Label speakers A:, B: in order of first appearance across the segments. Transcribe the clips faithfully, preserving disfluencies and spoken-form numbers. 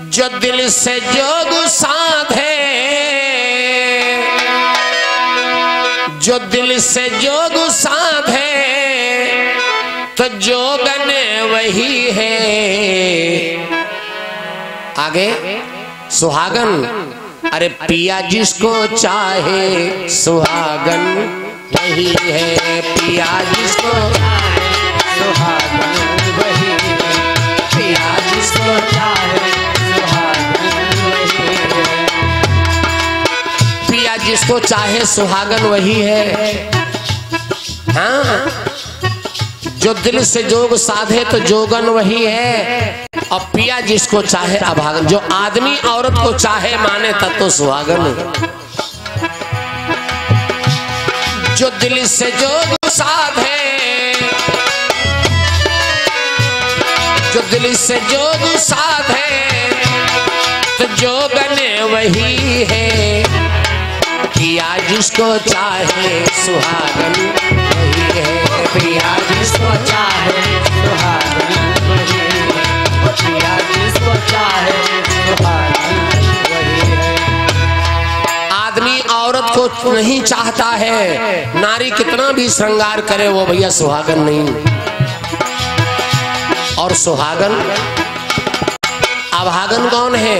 A: जो दिल से जोग साधे, जो दिल से जोग साधे तो जोगन वही है। आगे सुहागन, अरे पिया जिसको चाहे सुहागन वही है। पिया जिसको सुहागन वही है। पिया जिसको चाहे सुहागन वही है। पिया जिसको चाहे सुहागन वही है। हाँ, जो दिल से जोग साधे तो जोगन वही है। और पिया जिसको चाहे अभागन। जो आदमी औरत को चाहे माने तब तो सुहागन। जो दिल से जोग साधे, जो दिल से जोग साधे तो जोगन वही है। पिया जिसको चाहे सुहागन वही है। पिया जिसको चाहे सुहागन वही है। पिया जिसको चाहे सुहागन वही है। आदमी औरत को नहीं चाहता है, नारी कितना भी श्रृंगार करे वो भैया सुहागन नहीं। और सुहागन अभागन कौन है?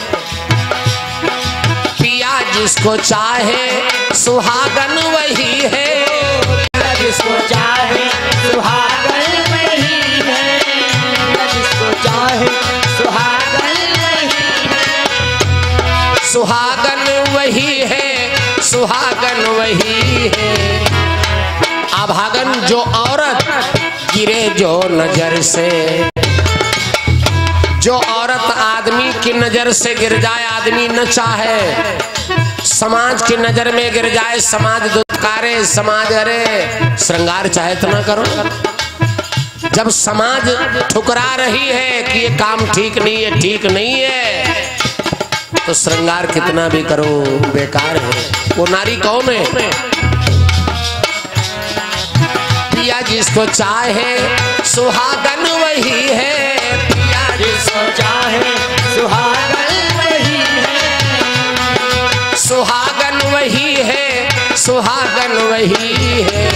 A: पिया जिसको चाहे सुहागन वही है। पिया जिसको चाहे सुहागन वही है। जिसको चाहे सुहागन वही है। सुहागन वही है। सुहागन वही है। अभागन जो औरत गिरे जो नजर से, जो औरत आदमी की नजर से गिर जाए, आदमी न चाहे, समाज की नजर में गिर जाए, समाज दुत्कारे, समाज अरे श्रृंगार चाहे तो ना करो। जब समाज ठुकरा रही है कि ये काम ठीक नहीं है, ठीक नहीं है, तो श्रृंगार कितना भी करो बेकार है। वो नारी कौन है? पिया जिसको चाहे सुहागन वही है। पिया जिसको चाहे सुहागन वही है। सुहागन वही है। सुहागन वही है।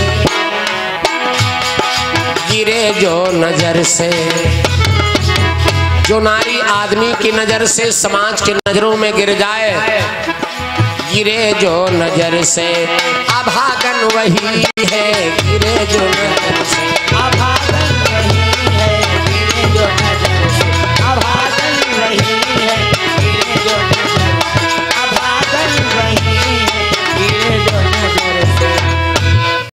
A: गिरे जो नजर से, जो नारी आदमी की नजर से समाज की नजरों में गिर जाए, गिरे जो नजर से अभागन वही है। गिरे जो नजर से